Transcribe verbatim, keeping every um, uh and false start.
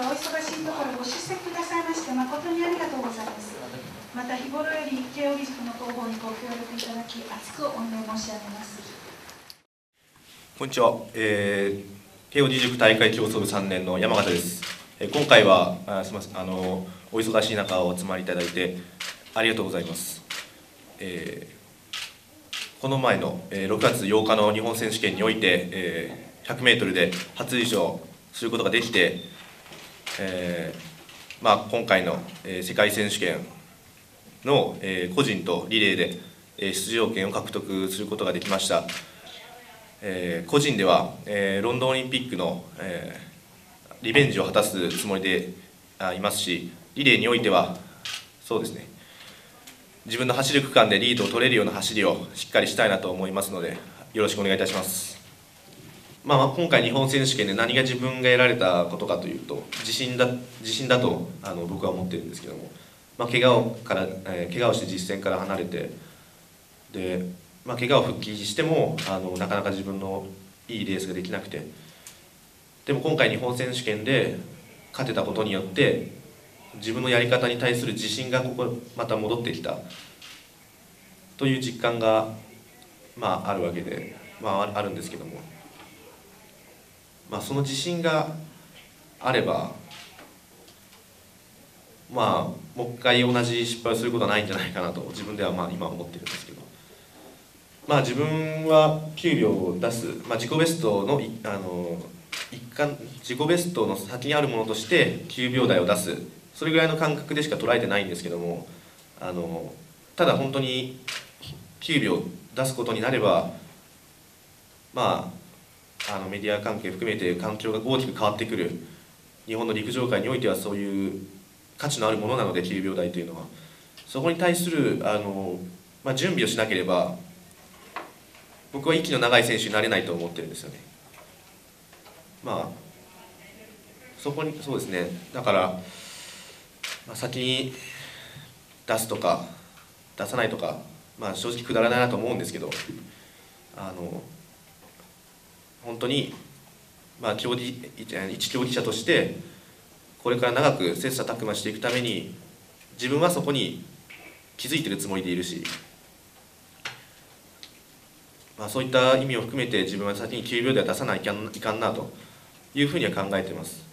はお忙しいところご出席くださいまして誠にありがとうございます。また日頃より慶応義塾の広報にご協力いただき厚く御礼申し上げます。 こんにちは、えー、慶応義塾大会競争部さんねんの山形です。えー、今回はあすみませんあのお忙しい中お集まりいただいてありがとうございます。えー、この前の、えー、ろくがつようかの日本選手権において、えー、ひゃくメートルで初優勝することができて、えーまあ、今回の、えー、世界選手権の、えー、個人とリレーで、えー、出場権を獲得することができました。えー、個人では、えー、ロンドンオリンピックの、えー、リベンジを果たすつもりであいますし、リレーにおいてはそうですね、自分の走る区間でリードを取れるような走りをしっかりしたいなと思いますので、よろしくお願いいたします。まあ、今回日本選手権で何が自分が得られたことかというと、自信だ自信だとあの僕は思ってるんですけども、まあ、怪我をから、えー、怪我をして実戦から離れてで、まあ、怪我を復帰してもあのなかなか自分のいいレースができなくて、でも今回日本選手権で勝てたことによって自分のやり方に対する自信がここまた戻ってきたという実感が、まあ、あるわけで、まあ、あるんですけども、まあ、その自信があればまあもう一回同じ失敗をすることはないんじゃないかなと自分ではまあ今思ってるんですけど、まあ自分はきゅうびょうを出す、まあ、自己ベストのあの一環自己ベストの先にあるものとしてきゅうびょうだいを出す、それぐらいの感覚でしか捉えてないんですけども、あのただ本当にきゅうびょう出すことになれば、まああのメディア関係含めて環境が大きく変わってくる日本の陸上界においてはそういう価値のあるものなので、きゅうびょうだいというのはそこに対するあの、まあ、準備をしなければ僕は息の長い選手になれないと思ってるんですよね。まあそこにそうですね、だから、まあ、先に出すとか出さないとか、まあ、正直くだらないなと思うんですけど、あの本当に、まあ、競技一競技者としてこれから長く切磋琢磨していくために自分はそこに気づいてるつもりでいるし、まあ、そういった意味を含めて自分は先にきゅうびょうだいは出さないといかんなというふうには考えています。